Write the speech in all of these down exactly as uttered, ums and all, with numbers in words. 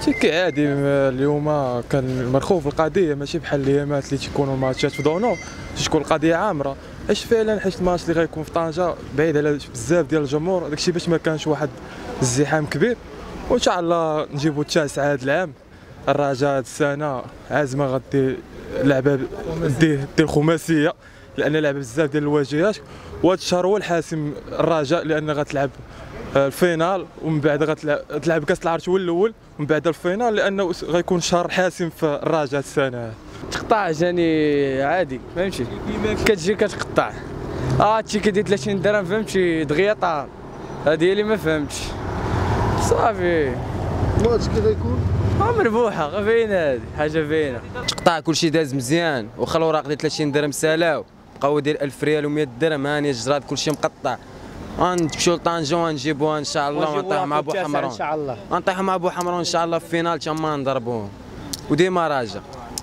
كعادي اليوم كان مرخوف القضيه ماشي بحال الايامات اللي تيكونوا ماتشات في دونو تكون القضيه عامره. اش فعلا حيت الماتش اللي غيكون في طنجه بعيد على بزاف ديال الجمهور، داكشي باش ما كانش واحد الزحام كبير. وان شاء الله نجيبوا التاسع هذا العام. الرجاء هذه السنه عازمه غدي لعبه دي الخماسيه لان لعبه بزاف ديال الواجهات، وهذا الشهر هو الحاسم الرجاء لان غتلعب الفينال ومن بعد غتلعب كاس العرش هو الاول ومن بعد الفينال لانه غيكون شهر حاسم في الرجاء السنه. تقطع جاني عادي فهمتي، كتجي كتقطع اه التيكي ديال ثلاثين درهم فهمتي دغيا طار، هذه اللي ما فهمتش صافي. الماتش كي غيكون مربوحه غير باينه، هذه حاجه باينه. تقطع كلشي داز مزيان وخا الوراق ديال ثلاثين درهم سالاو بقاو ديال ألف ريال و100 درهم هاني الجراد كلشي مقطع. غنمشيو لطنجة ونجيبوها ان شاء الله ونطيحوا مع بو حمرون ان شاء الله، غنطيحوا مع بو حمرون ان شاء الله في الفينال تما نضربوهم وديما راجع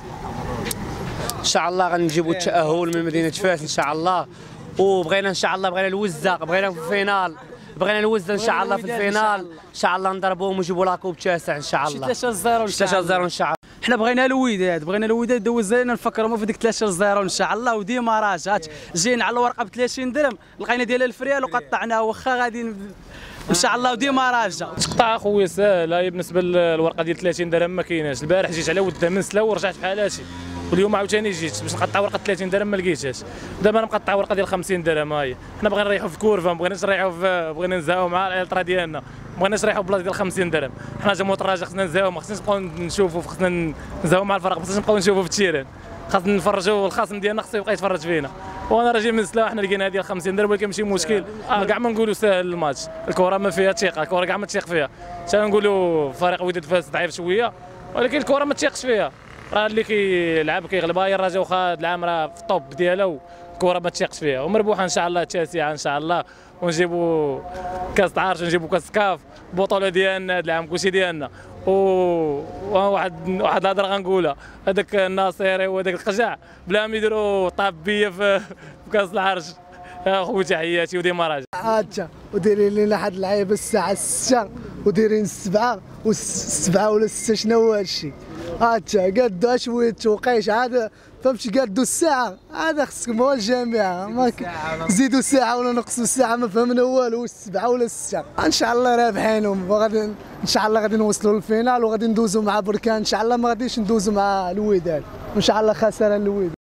ان شاء الله. غنجيبوا التأهل من مدينة فاس ان شاء الله، وبغينا ان شاء الله بغينا الوزة، بغينا في الفينال، بغينا الوزة ان شاء الله في الفينال ان شاء الله نضربوهم ونجيبوا لاكوب التاسع ان شاء الله. ثلاثة صفر ثلاثة صفر ان شاء الله. حنا بغينا الوداد، بغينا الوداد دوز علينا نفكروا في ديك ثلاثة صفر ان شاء الله وديما راجعات. جينا على الورقه ب ثلاثين درهم لقينا ديال ألف ريال وقطعناه واخا غادي ان شاء الله وديما راجع. تقطع اخويا ساهله بالنسبه للورقه ديال ثلاثين درهم ما كايناش. البارح جيت على ودها من سلا ورجعت بحال هادشي، واليوم عاوتاني جيت باش نقطع ورقه ثلاثين درهم ما لقيتهاش. دابا انا مقطع ورقه ديال خمسين درهم ها هي. حنا بغينا نريحوا في كورفه، ما بغيناش نريحوا في بغينا نزهاو مع الالترا ديالنا، ما بغيناش نريحوا بلاصه ديال خمسين درهم. حنا جمهور الرجاء خصنا نزهاو، ما خصناش نبقاو نشوفوا، خصنا نزهاو مع الفرق، ما خصناش نبقاو نشوفوا في التيران، خاصنا نفرجوا الخصم ديالنا خصو يبقى يتفرج فينا. وانا راجل من سلا حنا لقينا هذه خمسين درهم ولكن ماشي مشكل. اه كاع ما نقولوا ساهل الماتش، الكره ما فيها ثقه، الكره كاع ما تثيق فيها. حتى نقولوا فريق وداد فاس ضعيف شويه ولكن الكره ما تثيقش فيها. راه اللي كيلعب كيغلبها هي الرجاء، واخا هذا العام راه في الطوب ديالها والكره ما تثيقش فيها. ومربوحه ان شاء الله التاسعه ان شاء الله، ونجيبوا كاس العرش ونجيبوا كاس كاف، البطوله ديالنا هذا العام كلشي ديالنا. و واحد واحد الهضره غنقولها، هذاك الناصيري وهذاك القجع بلا ما يديروا طابيه في كاس العرش. يا خوتي تحياتي وديما راجع. هاتا وديرين لنا واحد اللعيبه الساعه ستة وديرين السبعة والسبعة ولا ستة شنو هو هادشي. هاتا قادو شويه توقيش عاد فهمتي، قادو الساعه هذا خصكم هو الجامعه، ما زيدوا ساعه ولا نقصوا ساعه ما فهمنا والو، السبعه ولا السته. ان شاء الله رابحينهم وغادي ان شاء الله غادي نوصلوا للفينال وغادي ندوزوا مع بركان ان شاء الله، ما غاديش ندوزوا مع الوداد ان شاء الله. خساره الوداد.